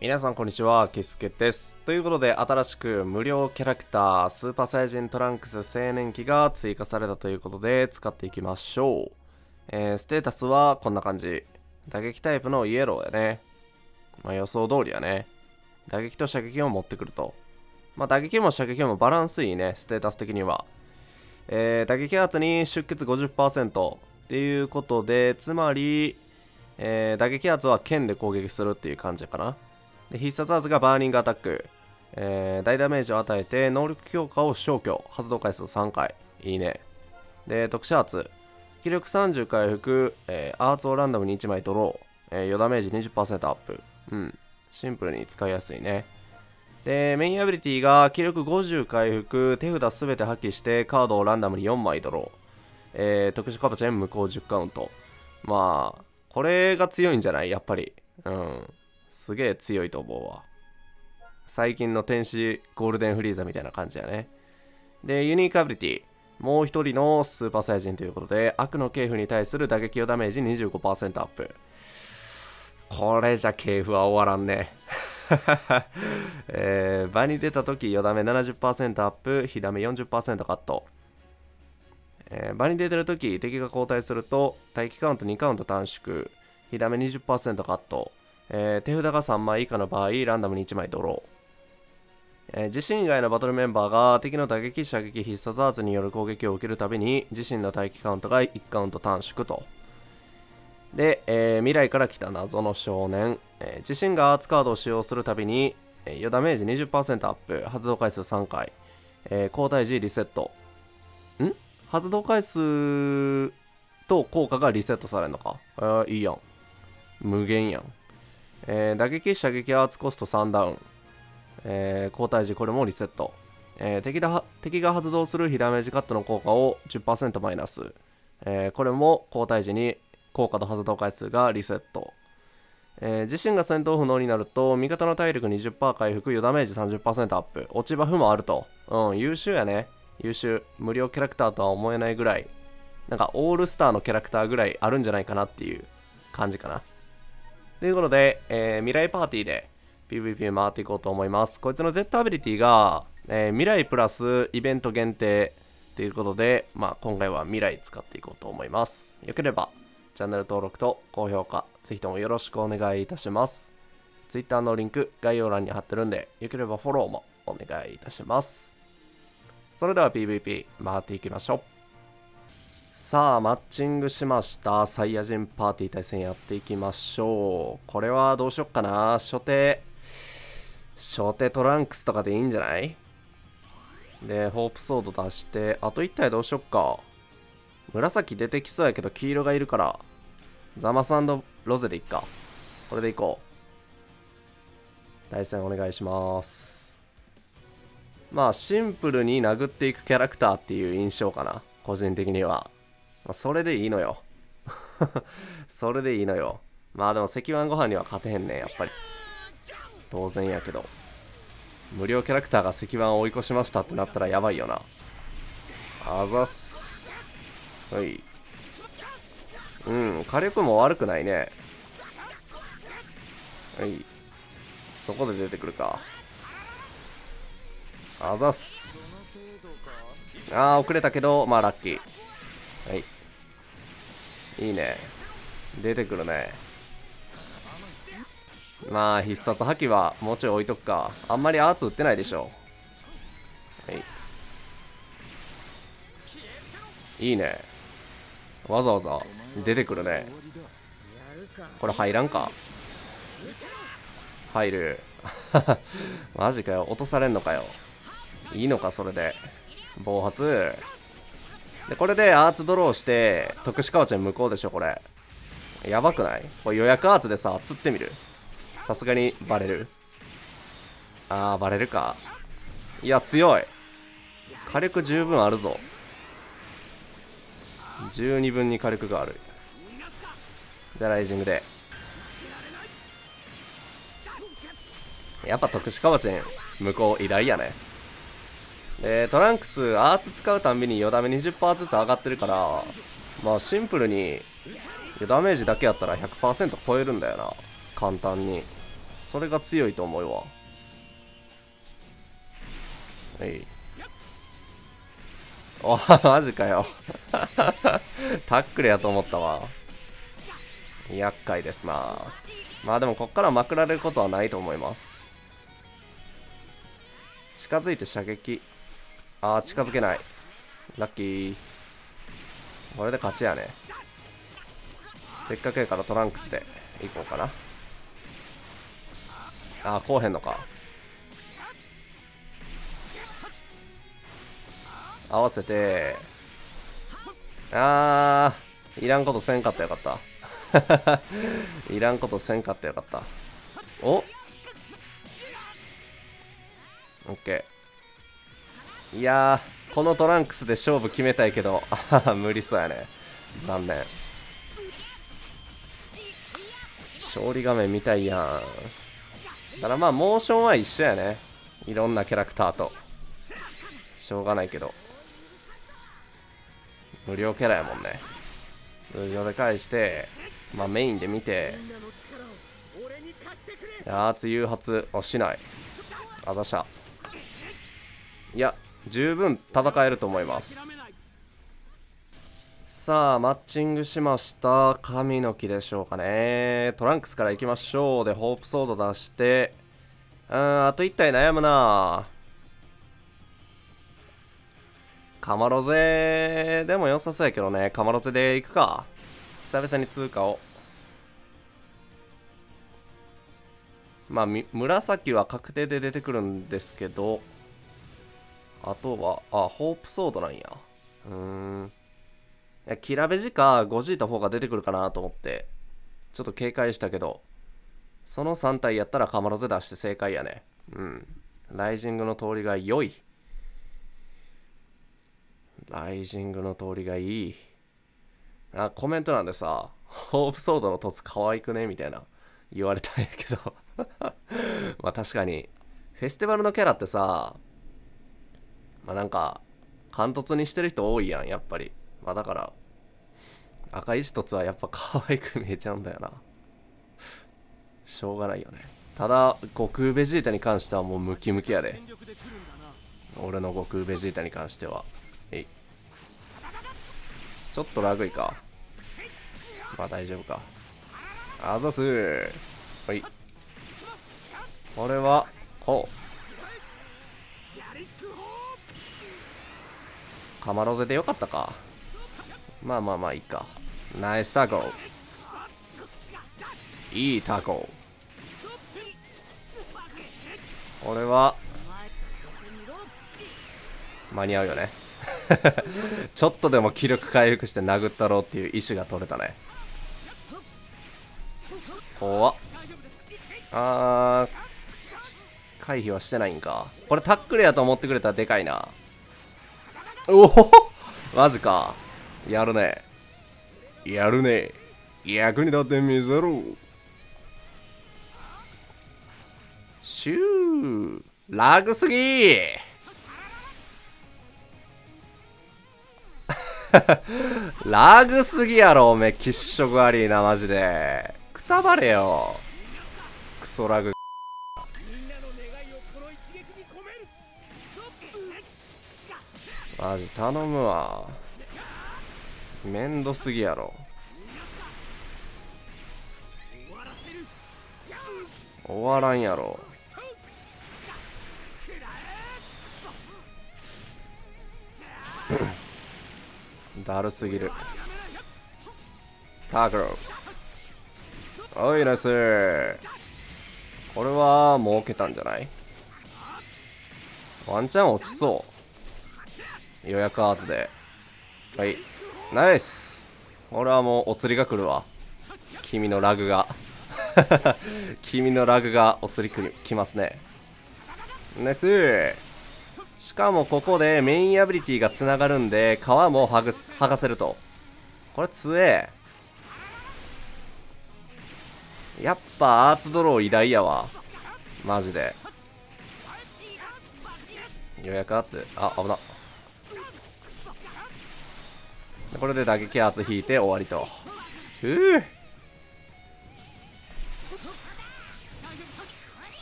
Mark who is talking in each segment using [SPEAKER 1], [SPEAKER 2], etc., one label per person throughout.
[SPEAKER 1] 皆さんこんにちは、キスケです。ということで、新しく無料キャラクター、スーパーサイヤ人トランクス青年期が追加されたということで、使っていきましょう。ステータスはこんな感じ。打撃タイプのイエローやね。予想通りやね。打撃と射撃を持ってくると。打撃も射撃もバランスいいね、ステータス的には。打撃圧に出血 50% っていうことで、つまり、打撃圧は剣で攻撃するっていう感じかな。で必殺圧がバーニングアタック、大ダメージを与えて能力強化を消去、発動回数3回。いいね。で、特殊圧、気力30回復、アーツをランダムに1枚ドロー、余ダメージ 20% アップ。シンプルに使いやすいね。で、メインアビリティが気力50回復、手札すべて破棄してカードをランダムに4枚ドロー、特殊カバチェン無効10カウント。これが強いんじゃないやっぱり。すげえ強いと思うわ。最近の天使ゴールデンフリーザみたいな感じやね。で、ユニークアビリティ。もう一人のスーパーサイヤ人ということで、悪の系譜に対する打撃をダメージ 25% アップ。これじゃ系譜は終わらんね。場に出たとき、よだめ 70% アップ、火ダメ 40% カット。場に出てるとき、敵が交代すると、待機カウント2カウント短縮、火ダメ 20% カット。手札が3枚以下の場合、ランダムに1枚ドロー。自身以外のバトルメンバーが敵の打撃、射撃、必殺圧による攻撃を受けるたびに、自身の待機カウントが1カウント短縮と。で、未来から来た謎の少年。自身がアーツカードを使用するたびに、余ダメージ 20% アップ、発動回数3回、交代時リセット。発動回数と効果がリセットされるのか。いいやん。無限やん。打撃、射撃、アーツコスト3ダウン。交代時これもリセット。敵が発動する火ダメージカットの効果を 10% マイナス。これも交代時に効果と発動回数がリセット。自身が戦闘不能になると味方の体力 20% 回復、余ダメージ 30% アップ。落ちバフもあると。優秀やね。優秀。無料キャラクターとは思えないぐらい、なんかオールスターのキャラクターぐらいあるんじゃないかなっていう感じかな。ということで、未来パーティーで PVP 回っていこうと思います。こいつの Z アビリティが、未来プラスイベント限定ということで、今回は未来使っていこうと思います。よければチャンネル登録と高評価、ぜひともよろしくお願いいたします。Twitter のリンク概要欄に貼ってるんで、よければフォローもお願いいたします。それでは PVP 回っていきましょう。さあ、マッチングしました。サイヤ人パーティー対戦やっていきましょう。これはどうしよっかな。初手トランクスとかでいいんじゃない？で、ホープソード出して、あと1体どうしよっか。紫出てきそうやけど黄色がいるから、ザマス&ロゼでいっか。これでいこう。対戦お願いします。シンプルに殴っていくキャラクターっていう印象かな。個人的には。それでいいのよ。それでいいのよ。でも赤腕ご飯には勝てへんねん、やっぱり。当然やけど。無料キャラクターが赤腕を追い越しましたってなったらやばいよな。あざっす。はい。火力も悪くないね。はい。そこで出てくるか。あざっす。遅れたけど、ラッキー。はい。いいね。出てくるね。必殺破棄はもうちょい置いとくか。あんまりアーツ売ってないでしょ。はい。いいね。わざわざ出てくるね。これ入らんか？入る。マジかよ。落とされんのかよ。いいのか、それで。暴発。で、これでアーツドローして、特殊カワチェン無効でしょ、これ。やばくない？これ予約アーツでさ、釣ってみる？さすがにバレる？バレるか。いや、強い。火力十分あるぞ。十二分に火力がある。じゃあ、ライジングで。やっぱ特殊カワチェン無効偉大やね。トランクスアーツ使うたんびに余ダメ 20% ずつ上がってるから、シンプルにダメージだけやったら 100% 超えるんだよな、簡単に。 それが強いと思うわ。おマジかよタックルやと思ったわ。厄介ですな。まあでもこっからまくられることはないと思います。近づいて射撃。ああ、近づけない。ラッキー。これで勝ちやね。せっかくやからトランクスでいこうかな。ああ、こうへんのか。合わせて。あー、いらんことせんかったよかったいらんことせんかったよかった。おオッケー。いやー、このトランクスで勝負決めたいけど無理そうやね。残念。勝利画面見たいやん。ただまあモーションは一緒やね。いろんなキャラクターとしょうがないけど、無料キャラやもんね。通常で返して、まあメインで見て、やーつ誘発をしない。あざした。いや、十分戦えると思います。さあ、マッチングしました。神の木でしょうかね。トランクスから行きましょう。で、ホープソード出して、あと1体悩むな。カマロゼでも良さそうやけどね。カマロゼで行くか。久々に通過を。まあ、紫は確定で出てくるんですけど、あとは、ホープソードなんや。いや、キラベジか 5G と4が出てくるかなと思って、ちょっと警戒したけど、その3体やったらカマロゼ出して正解やね。ライジングの通りが良い。ライジングの通りがいい。コメント欄でさ、ホープソードの凸可愛くねみたいな言われたんやけどまあ確かに、フェスティバルのキャラってさ、まあなんか、貫突にしてる人多いやん、やっぱり。まあだから、赤石凸はやっぱ可愛く見えちゃうんだよな。しょうがないよね。ただ、悟空ベジータに関してはもうムキムキやで。俺の悟空ベジータに関しては。ちょっとラグいか。まあ大丈夫か。あざすー。はい。これは、こう。カマロゼでよかったか。まあまあまあいいか。ナイスタコ。いいタコ。これは、間に合うよね。ちょっとでも気力回復して殴ったろうっていう意思が取れたね。怖っ。回避はしてないんか。これタックルやと思ってくれたらでかいな。おおマジか。やるね。やるね。役に立ってみせろ。シュー。ラグすぎラグすぎやろ、おめえ、喫色悪いな、マジで。くたばれよ。クソラグ。マジ頼むわ。めんどすぎやろ。終わらんやろ。だるすぎる。タクロ。おいナイス。これは儲けたんじゃない？ワンチャン落ちそう。予約アーツで。はい。ナイス。俺はもうお釣りが来るわ。君のラグが。君のラグがお釣り来ますね。ナイス。しかもここでメインアビリティがつながるんで、皮も剥がせると。これ強え。やっぱアーツドロー偉大やわ。マジで。予約アーツ。危な。これで打撃圧引いて終わりと。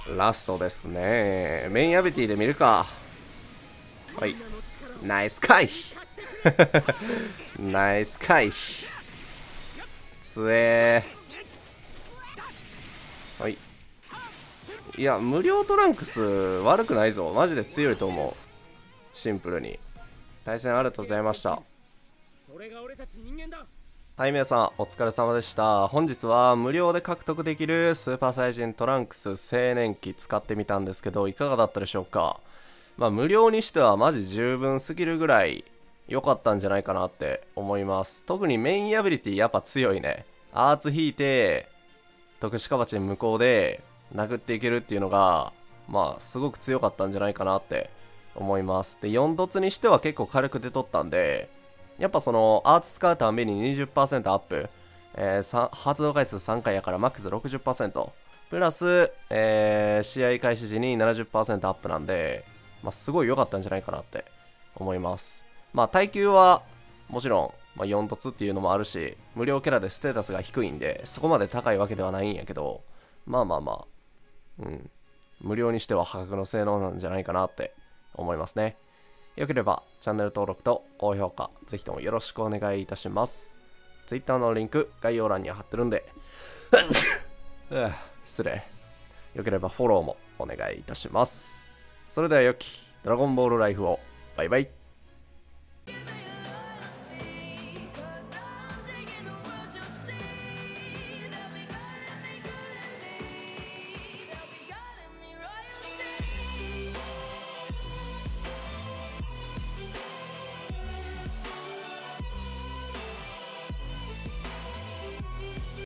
[SPEAKER 1] ラストですね。メインアビリティで見るか。はい。ナイス回避ナイス回避。つえー。はい。いや、無料トランクス悪くないぞ。マジで強いと思う。シンプルに。対戦ありがとうございました。はい、皆さん、お疲れ様でした。本日は無料で獲得できるスーパーサイジントランクス青年期使ってみたんですけど、いかがだったでしょうか。まあ、無料にしてはマジ十分すぎるぐらい良かったんじゃないかなって思います。特にメインアビリティやっぱ強いね。アーツ引いて、特殊カバチン無効で殴っていけるっていうのが、まあ、すごく強かったんじゃないかなって思います。で、4凸にしては結構軽く出とったんで、やっぱそのアーツ使うたんびに 20% アップ、発動回数3回やからマックス 60%プラス、試合開始時に 70% アップなんで、まあ、すごい良かったんじゃないかなって思います。まあ耐久はもちろん、まあ、4凸っていうのもあるし、無料キャラでステータスが低いんでそこまで高いわけではないんやけど、まあまあまあ、無料にしては破格の性能なんじゃないかなって思いますね。よければチャンネル登録と高評価ぜひともよろしくお願いいたします。 Twitter のリンク概要欄に貼ってるんで失礼。よければフォローもお願いいたします。それでは良きドラゴンボールライフを。バイバイ。